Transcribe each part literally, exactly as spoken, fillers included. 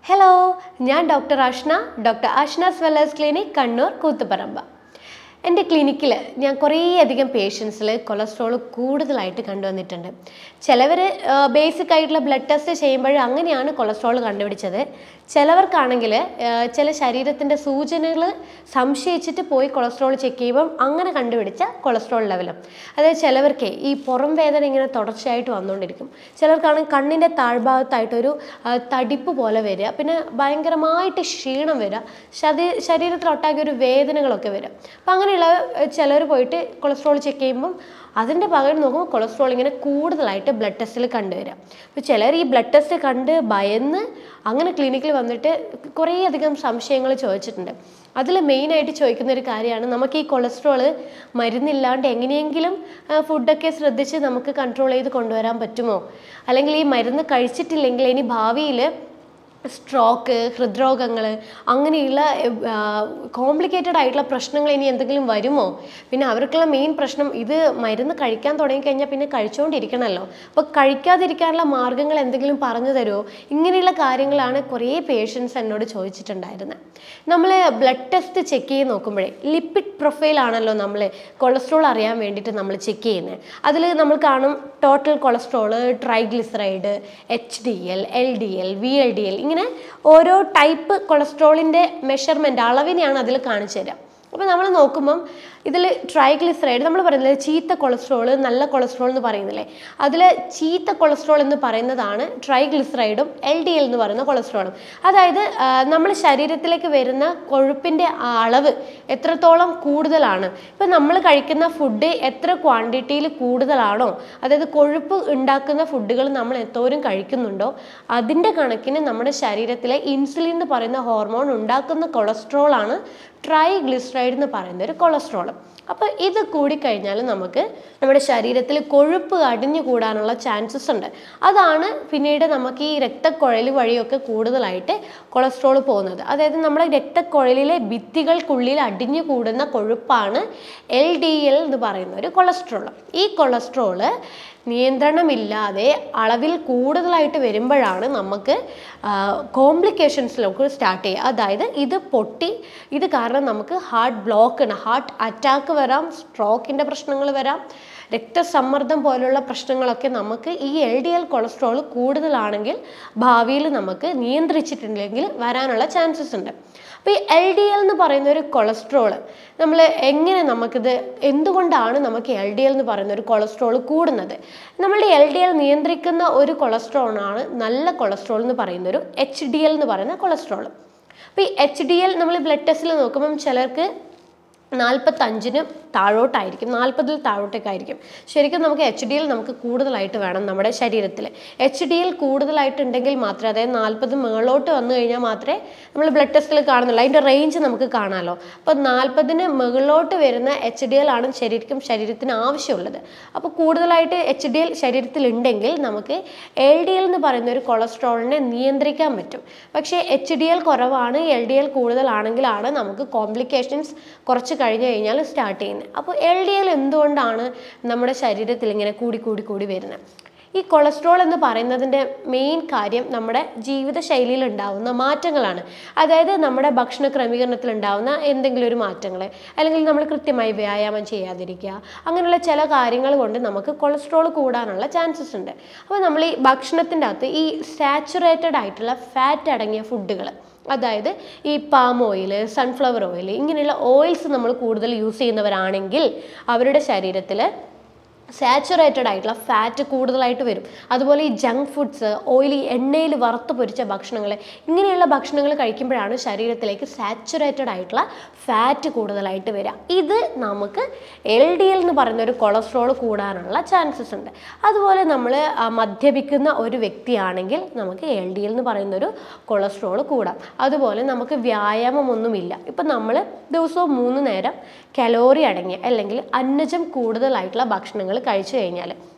Hello, ഞാൻ doctor Ashna, doctor Ashna's wellness clinic, Kannur, Koothuparamba. എൻ്റെ ക്ലിനിക്കിൽ ഞാൻ കുറേയധികം പേഷ്യൻസിൽ കൊളസ്ട്രോൾ കൂടുതലായിട്ട് കണ്ടുവന്നിട്ടുണ്ട്. ചിലവർ ബേസിക് ആയിട്ടുള്ള ബ്ലഡ് ടെസ്റ്റ് ചെയ്യുമ്പോൾ അങ്ങനെയാണ് കൊളസ്ട്രോൾ കണ്ടുപിടിച്ചത്. ചിലവർക്കാണെങ്കിൽ ചില ശരീരത്തിൻ്റെ സൂചനകൾ സംശയിച്ചിട്ട് പോയി കൊളസ്ട്രോൾ ചെക്ക് ചെയ്യുമ്പം അങ്ങനെ കണ്ടുപിടിച്ച കൊളസ്ട്രോൾ ലെവലും. അതായത് ചിലവർക്ക് ഈ പുറം വേദന ഇങ്ങനെ തുടർച്ചയായിട്ട് വന്നുകൊണ്ടിരിക്കും. ചിലർക്കാണെങ്കിൽ കണ്ണിൻ്റെ താഴ്ഭാഗത്തായിട്ടൊരു തടിപ്പ് പോലെ വരിക, പിന്നെ ഭയങ്കരമായിട്ട് ക്ഷീണം വരിക, ശരീ ശരീരത്തിലൊട്ടാകെ ഒരു വേദനകളൊക്കെ വരിക. അപ്പം അങ്ങനെയുള്ള ചിലർ പോയിട്ട് കൊളസ്ട്രോൾ ചെക്ക് ചെയ്യുമ്പം അതിൻ്റെ പകരം നോക്കുമ്പോൾ കൊളസ്ട്രോൾ ഇങ്ങനെ കൂടുതലായിട്ട് ബ്ലഡ് ടെസ്റ്റിൽ കണ്ടുവരാം. അപ്പോൾ ചിലർ ഈ ബ്ലഡ് ടെസ്റ്റ് കണ്ട് ഭയന്ന് അങ്ങനെ ക്ലിനിക്കിൽ വന്നിട്ട് കുറേയധികം സംശയങ്ങൾ ചോദിച്ചിട്ടുണ്ട്. അതിൽ മെയിനായിട്ട് ചോദിക്കുന്ന ഒരു കാര്യമാണ്, നമുക്ക് ഈ കൊളസ്ട്രോൾ മരുന്നില്ലാണ്ട് എങ്ങനെയെങ്കിലും ഫുഡൊക്കെ ശ്രദ്ധിച്ച് നമുക്ക് കൺട്രോൾ ചെയ്ത് കൊണ്ടുവരാൻ പറ്റുമോ, അല്ലെങ്കിൽ ഈ മരുന്ന് കഴിച്ചിട്ടില്ലെങ്കിൽ ഇനി ഭാവിയിൽ സ്ട്രോക്ക്, ഹൃദ്രോഗങ്ങൾ, അങ്ങനെയുള്ള കോംപ്ലിക്കേറ്റഡ് ആയിട്ടുള്ള പ്രശ്നങ്ങൾ ഇനി എന്തെങ്കിലും വരുമോ? പിന്നെ അവർക്കുള്ള മെയിൻ പ്രശ്നം, ഇത് മരുന്ന് കഴിക്കാൻ തുടങ്ങിക്കഴിഞ്ഞാൽ പിന്നെ കഴിച്ചുകൊണ്ടിരിക്കണമല്ലോ, അപ്പോൾ കഴിക്കാതിരിക്കാനുള്ള മാർഗ്ഗങ്ങൾ എന്തെങ്കിലും പറഞ്ഞു തരുമോ? ഇങ്ങനെയുള്ള കാര്യങ്ങളാണ് കുറേ പേഷ്യൻസ് എന്നോട് ചോദിച്ചിട്ടുണ്ടായിരുന്നത്. നമ്മൾ ബ്ലഡ് ടെസ്റ്റ് ചെക്ക് ചെയ്ത് നോക്കുമ്പോഴേ ലിപ്പിഡ് പ്രൊഫൈലാണല്ലോ നമ്മൾ കൊളസ്ട്രോൾ അറിയാൻ വേണ്ടിയിട്ട് നമ്മൾ ചെക്ക് ചെയ്യുന്നത്. അതിൽ നമ്മൾ കാണും total cholesterol, triglyceride, H D L, L D L, V L D L, ഇങ്ങനെ ഓരോ ടൈപ്പ് കൊളസ്ട്രോളിൻ്റെ മെഷർമെൻറ്റ് അളവിനെയാണ് അതിൽ കാണിച്ചു തരിക. അപ്പോൾ നമ്മൾ നോക്കുമ്പം ഇതിൽ ട്രൈഗ്ലിസറൈഡ്, നമ്മൾ പറയുന്നില്ലേ ചീത്ത കൊളസ്ട്രോൾ, നല്ല കൊളസ്ട്രോൾ എന്ന് പറയുന്നില്ലേ, അതിൽ ചീത്ത കൊളസ്ട്രോൾ എന്ന് പറയുന്നതാണ് ട്രൈഗ്ലിസറൈഡും എൽ ഡി എൽ എന്ന് പറയുന്ന കൊളസ്ട്രോളും. അതായത് നമ്മുടെ ശരീരത്തിലേക്ക് വരുന്ന കൊഴുപ്പിൻ്റെ അളവ് എത്രത്തോളം കൂടുതലാണ്, ഇപ്പം നമ്മൾ കഴിക്കുന്ന ഫുഡ് എത്ര ക്വാണ്ടിറ്റിയിൽ കൂടുതലാണോ, അതായത് കൊഴുപ്പ് ഉണ്ടാക്കുന്ന ഫുഡുകൾ നമ്മൾ എന്തോരം കഴിക്കുന്നുണ്ടോ അതിൻ്റെ കണക്കിന് നമ്മുടെ ശരീരത്തിലെ ഇൻസുലിൻ എന്ന് പറയുന്ന ഹോർമോൺ ഉണ്ടാക്കുന്ന കൊളസ്ട്രോളാണ് ട്രൈഗ്ലിസറൈഡ് എന്ന് പറയുന്ന ഒരു കൊളസ്ട്രോൾ. അപ്പോൾ ഇത് കൂടിക്കഴിഞ്ഞാൽ നമുക്ക് നമ്മുടെ ശരീരത്തിൽ കൊഴുപ്പ് അടിഞ്ഞു കൂടാനുള്ള ചാൻസസ് ഉണ്ട്. അതാണ് പിന്നീട് നമുക്ക് ഈ രക്തക്കുഴൽ വഴിയൊക്കെ കൂടുതലായിട്ട് കൊളസ്ട്രോൾ പോകുന്നത്. അതായത് നമ്മുടെ രക്തക്കുഴലിലെ ഭിത്തികൾക്കുള്ളിൽ അടിഞ്ഞു കൂടുന്ന കൊഴുപ്പാണ് എൽ ഡി എൽ എന്ന് പറയുന്ന ഒരു കൊളസ്ട്രോൾ. ഈ കൊളസ്ട്രോള് നിയന്ത്രണമില്ലാതെ അളവിൽ കൂടുതലായിട്ട് വരുമ്പോഴാണ് നമുക്ക് കോംപ്ലിക്കേഷൻസിലൊക്കെ സ്റ്റാർട്ട് ചെയ്യുക. അതായത് ഇത് പൊട്ടി, ഇത് കാരണം നമുക്ക് ഹാർട്ട് ബ്ലോക്ക്, ഹാർട്ട് അറ്റാക്ക് വരാം, സ്ട്രോക്കിൻ്റെ പ്രശ്നങ്ങൾ വരാം, രക്തസമ്മർദ്ദം പോലുള്ള പ്രശ്നങ്ങളൊക്കെ നമുക്ക് ഈ എൽ ഡി എൽ കൊളസ്ട്രോൾ കൂടുതലാണെങ്കിൽ ഭാവിയിൽ നമുക്ക് നിയന്ത്രിച്ചിട്ടില്ലെങ്കിൽ വരാനുള്ള ചാൻസസ് ഉണ്ട്. അപ്പോൾ ഈ എൽ ഡി എൽ എന്ന് പറയുന്ന ഒരു കൊളസ്ട്രോൾ നമ്മൾ എങ്ങനെ നമുക്കിത്, എന്തുകൊണ്ടാണ് നമുക്ക് എൽ ഡി എൽ എന്ന് പറയുന്ന ഒരു കൊളസ്ട്രോൾ കൂടുന്നത്? നമ്മളുടെ എൽ ഡി എൽ നിയന്ത്രിക്കുന്ന ഒരു കൊളസ്ട്രോളാണ് നല്ല കൊളസ്ട്രോൾ എന്ന് പറയുന്ന ഒരു എച്ച് ഡി എൽ എന്ന് പറയുന്ന കൊളസ്ട്രോൾ. അപ്പോൾ ഈ എച്ച് ഡി എൽ നമ്മൾ ബ്ലഡ് ടെസ്റ്റിൽ നോക്കുമ്പം ചിലർക്ക് നാൽപ്പത്തഞ്ചിന് താഴോട്ടായിരിക്കും, നാൽപ്പതിൽ താഴോട്ടൊക്കെ ആയിരിക്കും. ശരിക്കും നമുക്ക് എച്ച് ഡി എൽ നമുക്ക് കൂടുതലായിട്ട് വേണം നമ്മുടെ ശരീരത്തിൽ. എച്ച് ഡി എൽ കൂടുതലായിട്ടുണ്ടെങ്കിൽ മാത്രമേ, അതായത് നാൽപ്പത് മുകളിലോട്ട് വന്നു കഴിഞ്ഞാൽ മാത്രമേ നമ്മൾ ബ്ലഡ് ടെസ്റ്റിൽ കാണുന്നുള്ളൂ, അതിൻ്റെ റേഞ്ച് നമുക്ക് കാണാമല്ലോ. അപ്പോൾ നാൽപ്പതിന് മുകളിലോട്ട് വരുന്ന എച്ച് ഡി എൽ ആണ് ശരിക്കും ശരീരത്തിന് ആവശ്യമുള്ളത്. അപ്പോൾ കൂടുതലായിട്ട് എച്ച് ഡി എൽ ശരീരത്തിലുണ്ടെങ്കിൽ നമുക്ക് എൽ ഡി എൽ എന്ന് പറയുന്ന ഒരു കൊളസ്ട്രോളിനെ നിയന്ത്രിക്കാൻ പറ്റും. പക്ഷേ എച്ച് ഡി എൽ കുറവാണ്, എൽ ഡി എൽ കൂടുതലാണെങ്കിലാണ് നമുക്ക് കോംപ്ലിക്കേഷൻസ് കുറച്ച് കഴിഞ്ഞ് കഴിഞ്ഞാൽ സ്റ്റാർട്ട് ചെയ്യുന്നത്. അപ്പോൾ എൽ ഡി എൽ എന്തുകൊണ്ടാണ് നമ്മുടെ ശരീരത്തിൽ ഇങ്ങനെ കൂടി കൂടി കൂടി വരുന്നത്? ഈ കൊളസ്ട്രോൾ എന്ന് പറയുന്നതിൻ്റെ മെയിൻ കാര്യം നമ്മുടെ ജീവിതശൈലിയിൽ ഉണ്ടാകുന്ന മാറ്റങ്ങളാണ്. അതായത് നമ്മുടെ ഭക്ഷണ ക്രമീകരണത്തിൽ ഉണ്ടാകുന്ന എന്തെങ്കിലും ഒരു മാറ്റങ്ങൾ, അല്ലെങ്കിൽ നമ്മൾ കൃത്യമായി വ്യായാമം ചെയ്യാതിരിക്കുക, അങ്ങനെയുള്ള ചില കാര്യങ്ങൾ കൊണ്ട് നമുക്ക് കൊളസ്ട്രോൾ കൂടാനുള്ള ചാൻസസ് ഉണ്ട്. അപ്പോൾ നമ്മൾ ഈ ഭക്ഷണത്തിൻ്റെ അകത്ത് ഈ സാച്ചുറേറ്റഡ് ആയിട്ടുള്ള ഫാറ്റ് അടങ്ങിയ ഫുഡുകൾ, അതായത് ഈ പാം ഓയിൽ, സൺഫ്ലവർ ഓയിൽ, ഇങ്ങനെയുള്ള ഓയിൽസ് നമ്മൾ കൂടുതൽ യൂസ് ചെയ്യുന്നവരാണെങ്കിൽ അവരുടെ ശരീരത്തിൽ സാച്ചുറേറ്റഡ് ആയിട്ടുള്ള ഫാറ്റ് കൂടുതലായിട്ട് വരും. അതുപോലെ ഈ ജങ്ക് ഫുഡ്സ്, ഓയിലി എണ്ണയിൽ വറുത്ത് പൊരിച്ച ഭക്ഷണങ്ങൾ, ഇങ്ങനെയുള്ള ഭക്ഷണങ്ങൾ കഴിക്കുമ്പോഴാണ് ശരീരത്തിലേക്ക് സാച്ചുറേറ്റഡ് ആയിട്ടുള്ള ഫാറ്റ് കൂടുതലായിട്ട് വരിക. ഇത് നമുക്ക് എൽ ഡി എൽ എന്ന് പറയുന്ന ഒരു കൊളസ്ട്രോൾ കൂടാനുള്ള ചാൻസസ് ഉണ്ട്. അതുപോലെ നമ്മൾ മദ്യപിക്കുന്ന ഒരു വ്യക്തിയാണെങ്കിൽ നമുക്ക് എൽ ഡി എൽ എന്ന് പറയുന്ന ഒരു കൊളസ്ട്രോൾ കൂടാം. അതുപോലെ നമുക്ക് വ്യായാമമൊന്നുമില്ല, ഇപ്പം നമ്മൾ ദിവസവും മൂന്ന് നേരം കലോറി അടങ്ങിയ അല്ലെങ്കിൽ അന്നജം കൂടുതലായിട്ടുള്ള ഭക്ഷണങ്ങൾ കഴിച്ചു കഴിഞ്ഞാൽ,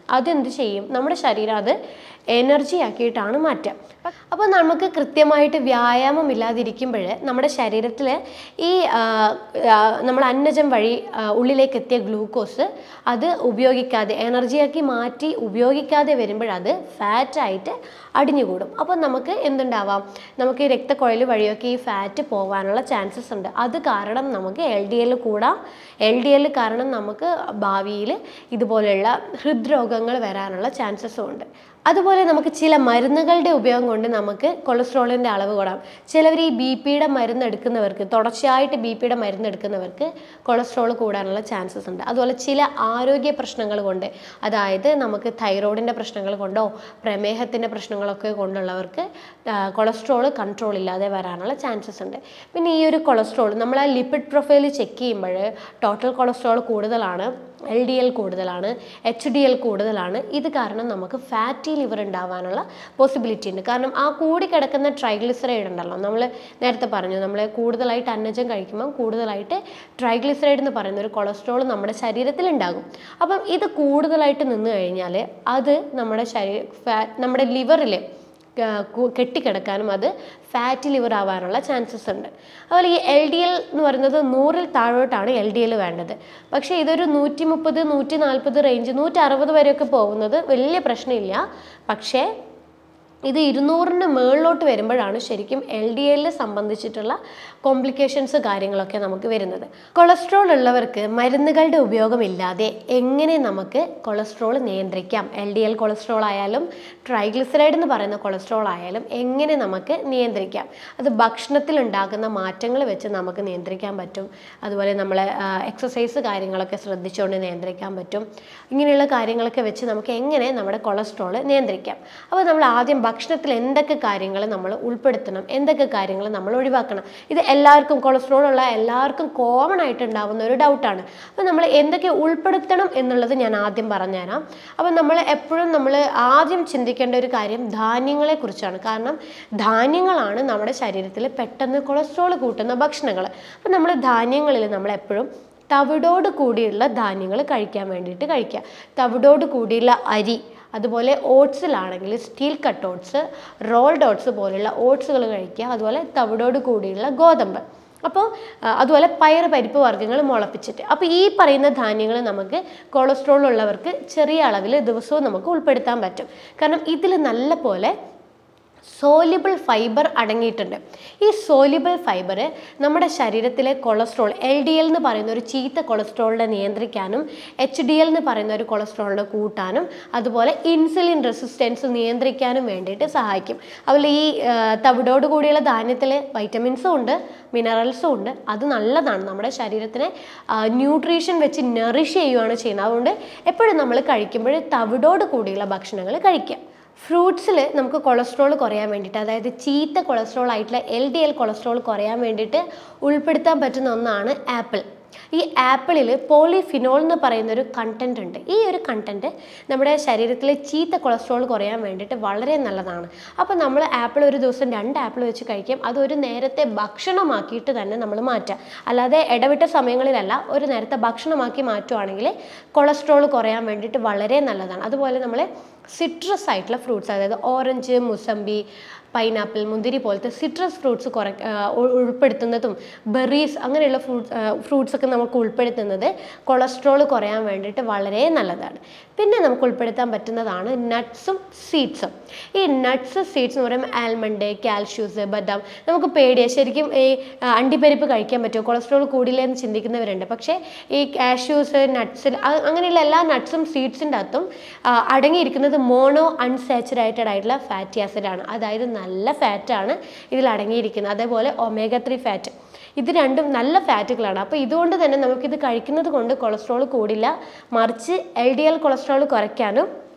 അതെന്ത് ചെയ്യും, നമ്മുടെ ശരീരം അത് എനർജി ആക്കിയിട്ടാണ് മാറ്റുക. അപ്പോൾ നമുക്ക് കൃത്യമായിട്ട് വ്യായാമം ഇല്ലാതിരിക്കുമ്പോൾ നമ്മുടെ ശരീരത്തിൽ ഈ നമ്മൾ അന്നജം വഴി ഉള്ളിലേക്ക് എത്തിയ ഗ്ലൂക്കോസ് അത് ഉപയോഗിക്കാതെ എനർജിയാക്കി മാറ്റി ഉപയോഗിക്കാതെ വരുമ്പോഴത് ഫാറ്റായിട്ട് അടിഞ്ഞുകൂടും. അപ്പോൾ നമുക്ക് എന്തുണ്ടാവാം, നമുക്ക് ഈ രക്തക്കുഴൽ വഴിയൊക്കെ ഈ ഫാറ്റ് പോകാനുള്ള ചാൻസസ് ഉണ്ട്. അത് കാരണം നമുക്ക് എൽ ഡി എൽ കൂടാം. എൽ ഡി എൽ കാരണം നമുക്ക് ഭാവിയിൽ ഇതുപോലെയുള്ള ഹൃദ്രോഗങ്ങൾ വരാനുള്ള ചാൻസസും ഉണ്ട്. അതുപോലെ നമുക്ക് ചില മരുന്നുകളുടെ ഉപയോഗം കൊണ്ട് നമുക്ക് കൊളസ്ട്രോളിൻ്റെ അളവ് കൂടാം. ചിലവർ ഈ ബി പിയുടെ മരുന്ന് എടുക്കുന്നവർക്ക്, തുടർച്ചയായിട്ട് ബി പിയുടെ മരുന്ന് എടുക്കുന്നവർക്ക് കൊളസ്ട്രോൾ കൂടാനുള്ള ചാൻസസ് ഉണ്ട്. അതുപോലെ ചില ആരോഗ്യ പ്രശ്നങ്ങൾ കൊണ്ട്, അതായത് നമുക്ക് തൈറോയിഡിൻ്റെ പ്രശ്നങ്ങൾ കൊണ്ടോ പ്രമേഹത്തിൻ്റെ പ്രശ്നങ്ങളൊക്കെ കൊണ്ടുള്ളവർക്ക് കൊളസ്ട്രോൾ കൺട്രോൾ ഇല്ലാതെ വരാനുള്ള ചാൻസസ് ഉണ്ട്. പിന്നെ ഈ ഒരു കൊളസ്ട്രോൾ നമ്മൾ ആ ലിപ്പിഡ് പ്രൊഫൈൽ ചെക്ക് ചെയ്യുമ്പോൾ ടോട്ടൽ കൊളസ്ട്രോൾ കൂടുതലാണ്, എൽ ഡി എൽ കൂടുതലാണ്, എച്ച് ഡി എൽ കൂടുതലാണ്. ഇത് കാരണം നമുക്ക് ഫാറ്റി ലിവർ ഉണ്ടാവാനുള്ള പോസിബിലിറ്റി ഉണ്ട്. കാരണം ആ കൂടി കിടക്കുന്ന ട്രൈഗ്ലിസറൈഡ് ഉണ്ടല്ലോ, നമ്മൾ നേരത്തെ പറഞ്ഞു, നമ്മൾ കൂടുതലായിട്ട് അന്നജം കഴിക്കുമ്പം കൂടുതലായിട്ട് ട്രൈഗ്ലിസറൈഡ് എന്ന് പറയുന്ന ഒരു കൊളസ്ട്രോൾ നമ്മുടെ ശരീരത്തിൽ ഉണ്ടാകും. അപ്പം ഇത് കൂടുതലായിട്ട് നിന്ന് കഴിഞ്ഞാൽ അത് നമ്മുടെ ശരീര ഫാറ്റ് നമ്മുടെ ലിവറിൽ കെട്ടിക്കിടക്കാനും അത് ഫാറ്റി ലിവർ ആവാനുള്ള ചാൻസസ് ഉണ്ട്. അതുപോലെ ഈ എൽ ഡി എൽ എന്ന് പറയുന്നത് നൂറിൽ താഴോട്ടാണ് എൽ ഡി എൽ വേണ്ടത്. പക്ഷേ ഇതൊരു നൂറ്റി മുപ്പത് നൂറ്റി നാൽപ്പത് റേഞ്ച് നൂറ്റി അറുപത് വരെയൊക്കെ പോകുന്നത് വലിയ പ്രശ്നമില്ല. പക്ഷേ ഇത് ഇരുന്നൂറിന് മുകളിലോട്ട് വരുമ്പോഴാണ് ശരിക്കും എൽ ഡി എല്ലിനെ സംബന്ധിച്ചിട്ടുള്ള കോംപ്ലിക്കേഷൻസ് കാര്യങ്ങളൊക്കെ നമുക്ക് വരുന്നത്. കൊളസ്ട്രോൾ ഉള്ളവർക്ക് മരുന്നുകളുടെ ഉപയോഗമില്ലാതെ എങ്ങനെ നമുക്ക് കൊളസ്ട്രോൾ നിയന്ത്രിക്കാം, എൽ ഡി എൽ കൊളസ്ട്രോൾ ആയാലും ട്രൈഗ്ലിസറൈഡ് എന്ന് പറയുന്ന കൊളസ്ട്രോൾ ആയാലും എങ്ങനെ നമുക്ക് നിയന്ത്രിക്കാം? അത് ഭക്ഷണത്തിൽ ഉണ്ടാകുന്ന മാറ്റങ്ങൾ വെച്ച് നമുക്ക് നിയന്ത്രിക്കാൻ പറ്റും. അതുപോലെ നമ്മൾ എക്സസൈസ് കാര്യങ്ങളൊക്കെ ശ്രദ്ധിച്ചുകൊണ്ട് നിയന്ത്രിക്കാൻ പറ്റും. ഇങ്ങനെയുള്ള കാര്യങ്ങളൊക്കെ വെച്ച് നമുക്ക് എങ്ങനെ നമ്മുടെ കൊളസ്ട്രോൾ നിയന്ത്രിക്കാം? അപ്പോൾ നമ്മൾ ആദ്യം ഭക്ഷണത്തിൽ എന്തൊക്കെ കാര്യങ്ങൾ നമ്മൾ ഉൾപ്പെടുത്തണം, എന്തൊക്കെ കാര്യങ്ങൾ നമ്മൾ ഒഴിവാക്കണം? ഇത് എല്ലാവർക്കും, കൊളസ്ട്രോൾ ഉള്ള എല്ലാവർക്കും കോമൺ ആയിട്ട് ഉണ്ടാകുന്ന ഒരു ഡൗട്ടാണ്. അപ്പോൾ നമ്മൾ എന്തൊക്കെ ഉൾപ്പെടുത്തണം എന്നുള്ളത് ഞാൻ ആദ്യം പറഞ്ഞുതരാം. അപ്പോൾ നമ്മൾ എപ്പോഴും നമ്മൾ ആദ്യം ചിന്തിക്കേണ്ട ഒരു കാര്യം ധാന്യങ്ങളെ കുറിച്ചാണ്. കാരണം ധാന്യങ്ങളാണ് നമ്മുടെ ശരീരത്തിൽ പെട്ടെന്ന് കൊളസ്ട്രോൾ കൂട്ടുന്ന ഭക്ഷണങ്ങൾ. അപ്പോൾ നമ്മൾ ധാന്യങ്ങളിൽ നമ്മൾ എപ്പോഴും തവിടോട് കൂടിയുള്ള ധാന്യങ്ങൾ കഴിക്കാൻ വേണ്ടിയിട്ട് കഴിക്കുക. തവിടോട് കൂടിയുള്ള അരി, അതുപോലെ ഓട്സിലാണെങ്കിൽ steel cut oats, rolled oats പോലെയുള്ള ഓട്സുകൾ കഴിക്കുക. അതുപോലെ തവിടോട് കൂടിയുള്ള ഗോതമ്പ്, അപ്പോൾ അതുപോലെ പയർ പരിപ്പ് വർഗ്ഗങ്ങൾ മുളപ്പിച്ചിട്ട്. അപ്പോൾ ഈ പറയുന്ന ധാന്യങ്ങൾ നമുക്ക് കൊളസ്ട്രോൾ ഉള്ളവർക്ക് ചെറിയ അളവിൽ ദിവസവും നമുക്ക് ഉൾപ്പെടുത്താൻ പറ്റും. കാരണം ഇതിൽ നല്ല പോലെ സോലിബിൾ ഫൈബർ അടങ്ങിയിട്ടുണ്ട്. ഈ സോലിബിൾ ഫൈബർ നമ്മുടെ ശരീരത്തിലെ കൊളസ്ട്രോൾ, എൽ ഡി എൽ എന്ന് പറയുന്ന ഒരു ചീത്ത കൊളസ്ട്രോളിനെ നിയന്ത്രിക്കാനും എച്ച് ഡി എൽ എന്ന് പറയുന്ന ഒരു കൊളസ്ട്രോളിനെ കൂട്ടാനും അതുപോലെ ഇൻസുലിൻ റെസിസ്റ്റൻസ് നിയന്ത്രിക്കാനും വേണ്ടിയിട്ട് സഹായിക്കും. അതുപോലെ ഈ തവിടോട് കൂടിയുള്ള ധാന്യത്തിൽ വൈറ്റമിൻസും ഉണ്ട്, മിനറൽസും ഉണ്ട്. അത് നല്ലതാണ്, നമ്മുടെ ശരീരത്തിനെ ന്യൂട്രീഷൻ വെച്ച് നറിഷ് ചെയ്യുകയാണ് ചെയ്യുന്നത്. അതുകൊണ്ട് എപ്പോഴും നമ്മൾ കഴിക്കുമ്പോൾ തവിടോട് കൂടിയുള്ള ഭക്ഷണങ്ങൾ കഴിക്കുക. ഫ്രൂട്ട്സിൽ നമുക്ക് കൊളസ്ട്രോൾ കുറയാൻ വേണ്ടിയിട്ട്, അതായത് ചീത്ത കൊളസ്ട്രോൾ ആയിട്ടുള്ള എൽ ഡി എൽ കൊളസ്ട്രോൾ കുറയാൻ വേണ്ടിയിട്ട് ഉൾപ്പെടുത്താൻ പറ്റുന്ന ഒന്നാണ് ആപ്പിൾ. ഈ ആപ്പിളിൽ പോളിഫിനോൾ എന്ന് പറയുന്ന ഒരു കണ്ടന്റ് ഉണ്ട്. ഈ ഒരു കണ്ടന്റ് നമ്മുടെ ശരീരത്തിലെ ചീത്ത കൊളസ്ട്രോൾ കുറയാൻ വേണ്ടിയിട്ട് വളരെ നല്ലതാണ്. അപ്പോൾ നമ്മൾ ആപ്പിൾ ഒരു ദിവസം രണ്ട് ആപ്പിൾ വെച്ച് കഴിക്കും. അതൊരു നേരത്തെ ഭക്ഷണമാക്കിയിട്ട് തന്നെ നമ്മൾ മാറ്റുക, അല്ലാതെ ഇടവിട്ട സമയങ്ങളിലല്ല. ഒരു നേരത്തെ ഭക്ഷണമാക്കി മാറ്റുവാണെങ്കിൽ കൊളസ്ട്രോൾ കുറയാൻ വേണ്ടിയിട്ട് വളരെ നല്ലതാണ്. അതുപോലെ നമ്മൾ സിട്രസ് ആയിട്ടുള്ള ഫ്രൂട്ട്സ്, അതായത് ഓറഞ്ച്, മുസമ്പി, പൈനാപ്പിൾ, മുന്തിരി പോലത്തെ സിട്രസ് ഫ്രൂട്ട്സ് കുറ ഉൾപ്പെടുത്തുന്നതും ബെറീസ് അങ്ങനെയുള്ള ഫ്രൂട്ട്സ് ഫ്രൂട്ട്സൊക്കെ നമുക്ക് ഉൾപ്പെടുത്തുന്നത് കൊളസ്ട്രോൾ കുറയാൻ വേണ്ടിയിട്ട് വളരെ നല്ലതാണ്. പിന്നെ നമുക്ക് ഉൾപ്പെടുത്താൻ പറ്റുന്നതാണ് നട്ട്സും സീഡ്സും. ഈ നട്ട്സ് സീഡ്സ് എന്ന് പറയുമ്പോൾ ആൽമണ്ട്, കാൽഷ്യൂസ്, ബദാം. നമുക്ക് പേടിയാണ് ശരിക്കും ഈ അണ്ടിപ്പരിപ്പ് കഴിക്കാൻ പറ്റുമോ, കൊളസ്ട്രോൾ കൂടില്ലെന്ന് ചിന്തിക്കുന്നവരുണ്ട്. പക്ഷേ ഈ കാഷ്യൂസ്, നട്ട്സിൽ അങ്ങനെയുള്ള എല്ലാ നട്ട്സും സീഡ്സിൻ്റെ അകത്തും അടങ്ങിയിരിക്കുന്നത് മോണോ അൺസാച്ചുറേറ്റഡ് ആയിട്ടുള്ള ഫാറ്റി ആസിഡാണ്. അതായത് നല്ല ഫാറ്റാണ് ഇതിൽ അടങ്ങിയിരിക്കുന്നത്. അതേപോലെ ഒമേഗ ത്രീ ഫാറ്റ്, ഇത് രണ്ടും നല്ല ഫാറ്റുകളാണ്. അപ്പോൾ ഇതുകൊണ്ട് തന്നെ നമുക്കിത് കഴിക്കുന്നത് കൊണ്ട് കൊളസ്ട്രോൾ കൂടില്ല, മറിച്ച് എൽ ഡി എൽ കൊളസ്ട്രോൾ കുറയ്ക്കാനും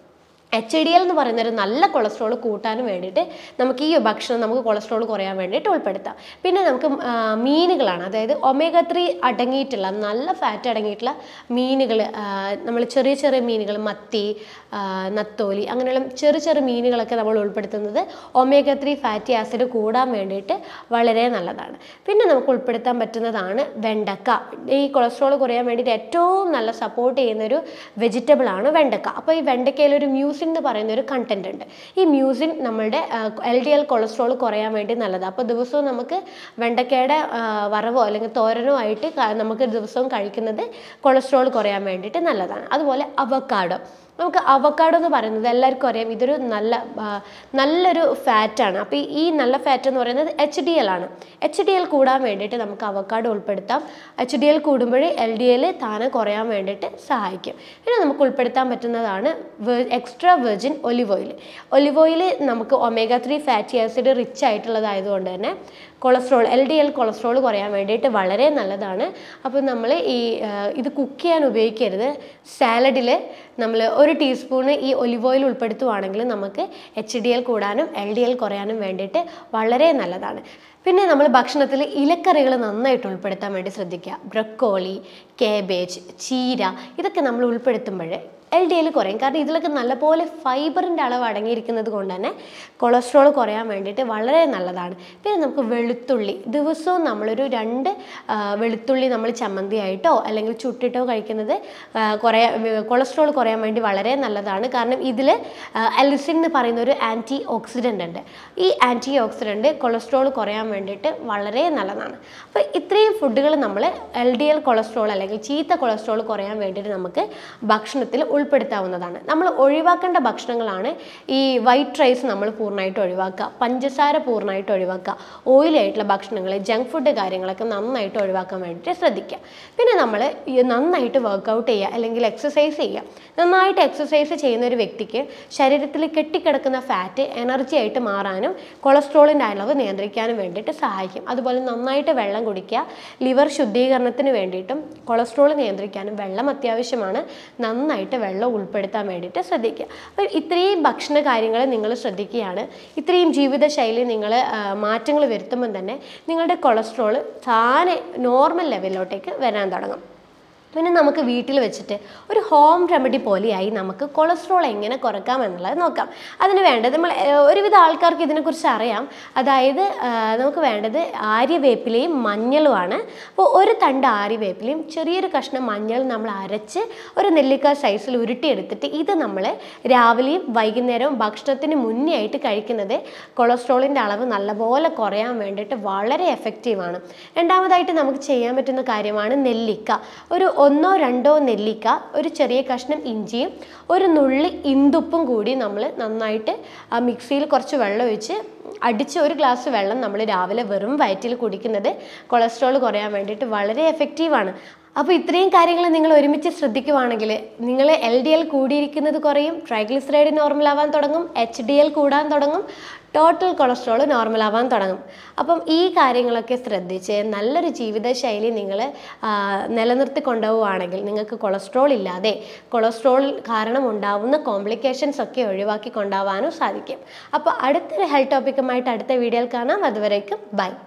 എച്ച് ഡി എൽ എന്ന് പറയുന്ന ഒരു നല്ല കൊളസ്ട്രോൾ കൂട്ടാനും വേണ്ടിയിട്ട് നമുക്ക് ഈ ഭക്ഷണം നമുക്ക് കൊളസ്ട്രോൾ കുറയാൻ വേണ്ടിയിട്ട് ഉൾപ്പെടുത്താം. പിന്നെ നമുക്ക് മീനുകളാണ്, അതായത് ഒമേഗ ത്രീ അടങ്ങിയിട്ടുള്ള നല്ല ഫാറ്റ് അടങ്ങിയിട്ടുള്ള മീനുകൾ, നമ്മൾ ചെറിയ ചെറിയ മീനുകൾ, മത്തി, നത്തോലി, അങ്ങനെയുള്ള ചെറിയ ചെറിയ മീനുകളൊക്കെ നമ്മൾ ഉൾപ്പെടുത്തുന്നത് ഒമേഗ ത്രീ ഫാറ്റി ആസിഡ് കൂടാൻ വേണ്ടിയിട്ട് വളരെ നല്ലതാണ്. പിന്നെ നമുക്ക് ഉൾപ്പെടുത്താൻ പറ്റുന്നതാണ് വെണ്ടക്ക. ഈ കൊളസ്ട്രോൾ കുറയാൻ വേണ്ടിയിട്ട് ഏറ്റവും നല്ല സപ്പോർട്ട് ചെയ്യുന്നൊരു വെജിറ്റബിൾ ആണ് വെണ്ടക്ക. അപ്പോൾ ഈ വെണ്ടക്കയിൽ ഒരു മ്യൂസിൻ എന്ന് പറയുന്ന ഒരു കണ്ടന്റ് ഉണ്ട്. ഈ മ്യൂസിൻ നമ്മളുടെ എൽ ഡി എൽ കൊളസ്ട്രോൾ കുറയാൻ വേണ്ടി നല്ലതാണ്. അപ്പോൾ ദിവസവും നമുക്ക് വെണ്ടക്കയുടെ വറവോ അല്ലെങ്കിൽ തോരനോ ആയിട്ട് നമുക്ക് ദിവസവും കഴിക്കുന്നത് കൊളസ്ട്രോൾ കുറയാൻ വേണ്ടിയിട്ട് നല്ലതാണ്. അതുപോലെ അവക്കാഡോ, നമുക്ക് അവക്കാഡോ എന്ന് പറയുന്നത് എല്ലാവർക്കും അറിയാം, ഇതൊരു നല്ല നല്ലൊരു ഫാറ്റാണ്. അപ്പോൾ ഈ നല്ല ഫാറ്റ് എന്ന് പറയുന്നത് എച്ച് ഡി എൽ ആണ്. എച്ച് ഡി എൽ കൂടാൻ വേണ്ടിയിട്ട് നമുക്ക് അവക്കാഡോ ഉൾപ്പെടുത്താം. എച്ച് ഡി എൽ കൂടുമ്പോൾ എൽ ഡി എൽ താനെ കുറയാൻ വേണ്ടിയിട്ട് സഹായിക്കും. പിന്നെ നമുക്ക് ഉൾപ്പെടുത്താൻ പറ്റുന്നതാണ് extra virgin olive oil. Olive oil നമുക്ക് omega three fatty acid rich ആയിട്ടുള്ളതായതുകൊണ്ട് തന്നെ cholesterol L D L cholesterol കുറയാൻ വേണ്ടിയിട്ട് വളരെ നല്ലതാണ്. അപ്പോൾ നമ്മൾ ഈ ഇത് കുക്ക് ചെയ്യാൻ ഉപയോഗിക്കരുത്. സാലഡിൽ നമ്മൾ ഒരു ടീസ്പൂണ് ഈ ഒലിവ് ഓയിൽ ഉൾപ്പെടുത്തുവാണെങ്കിൽ നമുക്ക് എച്ച് ഡി എൽ കൂടാനും എൽ ഡി എൽ കുറയാനും വേണ്ടിയിട്ട് വളരെ നല്ലതാണ്. പിന്നെ നമ്മൾ ഭക്ഷണത്തിൽ ഇലക്കറികൾ നന്നായിട്ട് ഉൾപ്പെടുത്താൻ വേണ്ടി ശ്രദ്ധിക്കുക. ബ്രക്കോളി, കാബേജ്, ചീര, ഇതൊക്കെ നമ്മൾ ഉൾപ്പെടുത്തുമ്പോൾ എൽ ഡി എൽ കുറയും. കാരണം ഇതിലൊക്കെ നല്ലപോലെ ഫൈബറിൻ്റെ അളവ് അടങ്ങിയിരിക്കുന്നത് കൊണ്ട് തന്നെ കൊളസ്ട്രോൾ കുറയാൻ വേണ്ടിയിട്ട് വളരെ നല്ലതാണ്. പിന്നെ നമുക്ക് വെളുത്തുള്ളി, ദിവസവും നമ്മളൊരു രണ്ട് വെളുത്തുള്ളി നമ്മൾ ചമ്മന്തിയായിട്ടോ അല്ലെങ്കിൽ ചുട്ടിട്ടോ കഴിക്കുന്നത് കുറേ കൊളസ്ട്രോൾ കുറയാൻ വേണ്ടി വളരെ നല്ലതാണ്. കാരണം ഇതിൽ അലിസിൻ എന്ന് പറയുന്ന ഒരു ആൻറ്റി ഓക്സിഡൻ്റ് ഉണ്ട്. ഈ ആൻറ്റി ഓക്സിഡൻ്റ് കൊളസ്ട്രോൾ കുറയാൻ വേണ്ടിയിട്ട് വളരെ നല്ലതാണ്. അപ്പോൾ ഇത്രയും ഫുഡുകൾ നമ്മൾ എൽ ഡി എൽ കൊളസ്ട്രോൾ അല്ലെങ്കിൽ ചീത്ത കൊളസ്ട്രോൾ കുറയാൻ വേണ്ടിയിട്ട് നമുക്ക് ഭക്ഷണത്തിൽ ഉൾപ്പെടുത്താവുന്നതാണ്. നമ്മൾ ഒഴിവാക്കേണ്ട ഭക്ഷണങ്ങളാണ് ഈ വൈറ്റ് റൈസ് നമ്മൾ പൂർണ്ണമായിട്ട് ഒഴിവാക്കുക, പഞ്ചസാര പൂർണ്ണമായിട്ട് ഒഴിവാക്കുക, ഓയിലി ആയിട്ടുള്ള ഭക്ഷണങ്ങൾ, ജങ്ക് ഫുഡ് കാര്യങ്ങളൊക്കെ നന്നായിട്ട് ഒഴിവാക്കാൻ വേണ്ടിയിട്ട് ശ്രദ്ധിക്കുക. പിന്നെ നമ്മൾ നന്നായിട്ട് വർക്കൗട്ട് ചെയ്യുക അല്ലെങ്കിൽ എക്സസൈസ് ചെയ്യുക. നന്നായിട്ട് എക്സസൈസ് ചെയ്യുന്ന ഒരു വ്യക്തിക്ക് ശരീരത്തിൽ കെട്ടിക്കിടക്കുന്ന ഫാറ്റ് എനർജി ആയിട്ട് മാറാനും കൊളസ്ട്രോളിൻ്റെ അളവ് നിയന്ത്രിക്കാനും വേണ്ടിയിട്ട് സഹായിക്കും. അതുപോലെ നന്നായിട്ട് വെള്ളം കുടിക്കുക. ലിവർ ശുദ്ധീകരണത്തിന് വേണ്ടിയിട്ടും കൊളസ്ട്രോൾ നിയന്ത്രിക്കാനും വെള്ളം അത്യാവശ്യമാണ്. നന്നായിട്ട് വെള്ളം ഉൾപ്പെടുത്താൻ വേണ്ടിയിട്ട് ശ്രദ്ധിക്കുക. അപ്പോൾ ഇത്രയും ഭക്ഷണ കാര്യങ്ങൾ നിങ്ങൾ ശ്രദ്ധിക്കുകയാണ്, ഇത്രയും ജീവിതശൈലി നിങ്ങൾ മാറ്റങ്ങൾ വരുത്തുമ്പം തന്നെ നിങ്ങളുടെ കൊളസ്ട്രോൾ താനെ നോർമൽ ലെവലിലോട്ടേക്ക് വരാൻ തുടങ്ങും. പിന്നെ നമുക്ക് വീട്ടിൽ വെച്ചിട്ട് ഒരു ഹോം റെമഡി പോലെയായി നമുക്ക് കൊളസ്ട്രോൾ എങ്ങനെ കുറയ്ക്കാം എന്നുള്ളത് നോക്കാം. അതിന് വേണ്ടത് നമ്മൾ ഒരുവിധ ആൾക്കാർക്ക് ഇതിനെക്കുറിച്ച് അറിയാം. അതായത് നമുക്ക് വേണ്ടത് ആര്യവേപ്പിലയും മഞ്ഞളുമാണ്. അപ്പോൾ ഒരു തണ്ട് ആര്യവേപ്പിലയും ചെറിയൊരു കഷ്ണം മഞ്ഞൾ നമ്മൾ അരച്ച് ഒരു നെല്ലിക്ക സൈസിൽ ഉരുട്ടിയെടുത്തിട്ട് ഇത് നമ്മൾ രാവിലെയും വൈകുന്നേരവും ഭക്ഷണത്തിന് മുന്നേ ആയിട്ട് കഴിക്കുന്നത് കൊളസ്ട്രോളിൻ്റെ അളവ് നല്ലപോലെ കുറയാൻ വേണ്ടിയിട്ട് വളരെ എഫക്റ്റീവാണ്. രണ്ടാമതായിട്ട് നമുക്ക് ചെയ്യാൻ പറ്റുന്ന കാര്യമാണ് നെല്ലിക്ക. ഒരു ഒന്നോ രണ്ടോ നെല്ലിക്ക, ഒരു ചെറിയ കഷ്ണം ഇഞ്ചിയും ഒരു നുള്ളി ഇന്ദുപ്പും കൂടി നമ്മൾ നന്നായിട്ട് മിക്സിയിൽ കുറച്ച് വെള്ളം ഒഴിച്ച് അടിച്ച് ഒരു ഗ്ലാസ് വെള്ളം നമ്മൾ രാവിലെ വെറും വയറ്റിൽ കുടിക്കുന്നത് കൊളസ്ട്രോൾ കുറയാൻ വേണ്ടിയിട്ട് വളരെ എഫക്റ്റീവാണ്. അപ്പോൾ ഇത്രയും കാര്യങ്ങൾ നിങ്ങൾ ഒരുമിച്ച് ശ്രദ്ധിക്കുവാണെങ്കിൽ നിങ്ങൾ എൽ ഡി എൽ കൂടിയിരിക്കുന്നത് കുറയും, ട്രൈഗ്ലിസറൈഡ് നോർമൽ ആവാൻ തുടങ്ങും, എച്ച് ഡി എൽ കൂടാൻ തുടങ്ങും, ടോട്ടൽ കൊളസ്ട്രോൾ നോർമൽ ആവാൻ തുടങ്ങും. അപ്പം ഈ കാര്യങ്ങളൊക്കെ ശ്രദ്ധിച്ച് നല്ലൊരു ജീവിതശൈലി നിങ്ങൾ നിലനിർത്തി കൊണ്ടുപോവുകയാണെങ്കിൽ നിങ്ങൾക്ക് കൊളസ്ട്രോൾ ഇല്ലാതെ കൊളസ്ട്രോൾ കാരണം ഉണ്ടാവുന്ന കോംപ്ലിക്കേഷൻസ് ഒക്കെ ഒഴിവാക്കി കൊണ്ടുപോകാനും സാധിക്കും. അപ്പോൾ അടുത്തൊരു ഹെൽത്ത് ടോപ്പിക്കുമായിട്ട് അടുത്ത വീഡിയോയിൽ കാണാം. അതുവരേക്കും ബൈ.